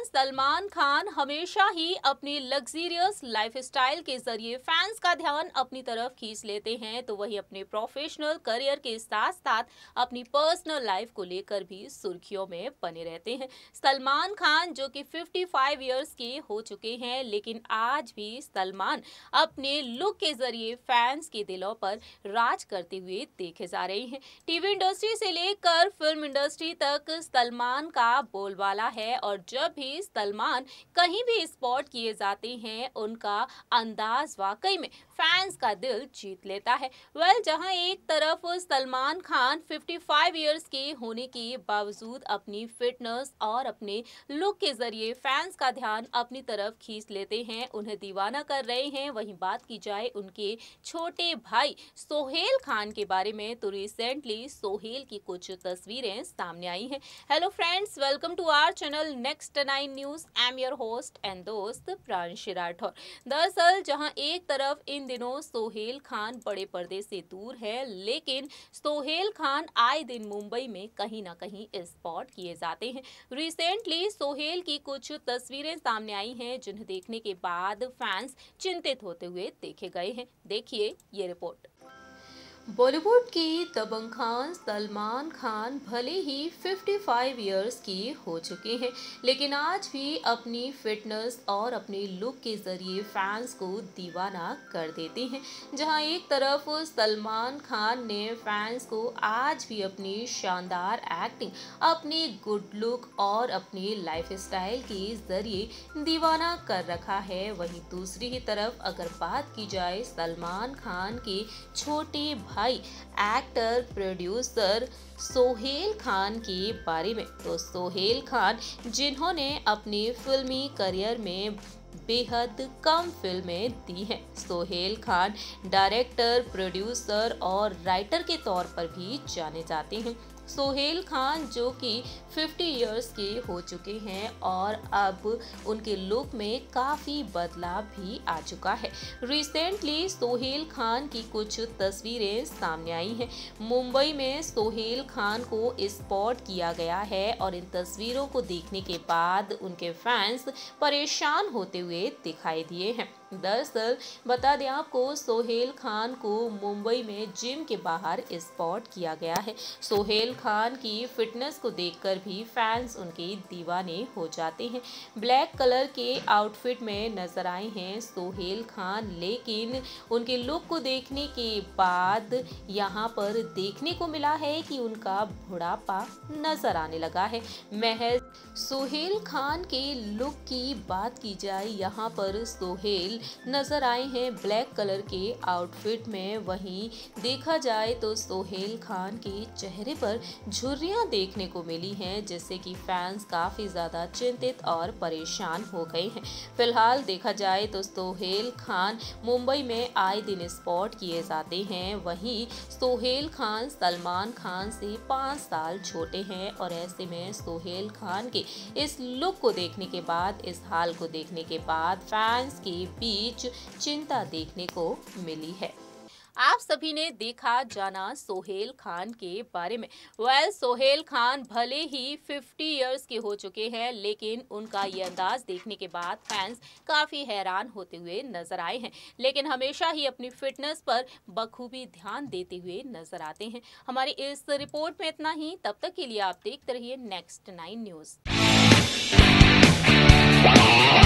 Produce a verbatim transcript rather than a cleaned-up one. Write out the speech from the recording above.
सलमान खान हमेशा ही अपनी luxurious lifestyle के जरिए फैंस का ध्यान अपनी तरफ खींच लेते हैं, तो वही अपने प्रोफेशनल करियर के साथ साथ अपनी पर्सनल लाइफ को लेकर भी सुर्खियों में बने रहते हैं। सलमान खान जो कि पचपन इयर्स के हो चुके हैं, लेकिन आज भी सलमान अपने लुक के जरिए फैंस के दिलों पर राज करते हुए देखे जा रहे हैं। टीवी इंडस्ट्री से लेकर फिल्म इंडस्ट्री तक सलमान का बोलबाला है और जब भी सलमान कहीं भी स्पॉट किए जाते हैं, उनका अंदाज वाकई में फैंस का दिल जीत लेता है। वेल well, जहां एक तरफ सलमान खान पचपन इयर्स के होने के बावजूद अपनी फिटनेस और अपने लुक के जरिए फैंस का ध्यान अपनी तरफ खींच लेते हैं, उन्हें दीवाना कर रहे हैं, वहीं बात की जाए उनके छोटे भाई सोहेल खान के बारे में, तो रिसेंटली सोहेल की कुछ तस्वीरें सामने आई हैं। Hello friends, welcome to our channel next nine news. I am your host and दोस्त प्रांशी राठौर। दरअसल जहां एक तरफ इन दिनों सोहेल खान बड़े पर्दे से दूर है, लेकिन सोहेल खान आए दिन मुंबई में कहीं ना कहीं स्पॉट किए जाते हैं। रिसेंटली सोहेल की कुछ तस्वीरें सामने आई हैं, जिन्हें देखने के बाद फैंस चिंतित होते हुए देखे गए हैं। देखिए ये रिपोर्ट। बॉलीवुड की दबंग खान सलमान खान भले ही पचपन इयर्स के हो चुके हैं, लेकिन आज भी अपनी फिटनेस और अपने लुक के जरिए फैंस को दीवाना कर देते हैं। जहां एक तरफ सलमान खान ने फैंस को आज भी अपनी शानदार एक्टिंग, अपनी गुड लुक और अपने लाइफस्टाइल के जरिए दीवाना कर रखा है, वहीं दूसरी ही तरफ अगर बात की जाए सलमान खान के छोटे भाई एक्टर प्रोड्यूसर सोहेल खान के बारे में, तो सोहेल खान जिन्होंने अपने फिल्मी करियर में बेहद कम फिल्में दी हैं। सोहेल खान डायरेक्टर, प्रोड्यूसर और राइटर के तौर पर भी जाने जाते हैं। सोहेल खान जो कि पचास इयर्स के हो चुके हैं और अब उनके लुक में काफ़ी बदलाव भी आ चुका है। रिसेंटली सोहेल खान की कुछ तस्वीरें सामने आई हैं। मुंबई में सोहेल खान को स्पॉट किया गया है और इन तस्वीरों को देखने के बाद उनके फैंस परेशान होते हुए दिखाई दिए हैं। दरअसल बता दें आपको, सोहेल खान को मुंबई में जिम के बाहर स्पॉट किया गया है। सोहेल खान की फिटनेस को देखकर भी फैंस उनके दीवाने हो जाते हैं। ब्लैक कलर के आउटफिट में नजर आए हैं सोहेल खान, लेकिन उनके लुक को देखने के बाद यहाँ पर देखने को मिला है कि उनका बुढ़ापा नजर आने लगा है। महज सोहेल खान के लुक की बात की जाए, यहाँ पर सोहेल नजर आए हैं ब्लैक कलर के आउटफिट में, वहीं देखा जाए तो सोहेल खान के चेहरे पर झुर्रियां देखने को मिली हैं, जिससे कि फैंस काफी ज्यादा चिंतित और परेशान हो गए हैं। फिलहाल देखा जाए तो सोहेल खान मुंबई में आए दिन स्पॉट किए जाते हैं, वहीं सोहेल खान सलमान खान से पाँच साल छोटे हैं और ऐसे में सोहेल खान के इस लुक को देखने के बाद, इस हाल को देखने के बाद फैंस के बीच चिंता देखने को मिली है। आप सभी ने देखा जाना सोहेल खान के बारे में। वेल well, सोहेल खान भले ही पचास इयर्स के हो चुके हैं, लेकिन उनका ये अंदाज देखने के बाद फैंस काफ़ी हैरान होते हुए नजर आए हैं, लेकिन हमेशा ही अपनी फिटनेस पर बखूबी ध्यान देते हुए नजर आते हैं। हमारी इस रिपोर्ट में इतना ही। तब तक के लिए आप देखते रहिए नेक्स्ट नाइन न्यूज़।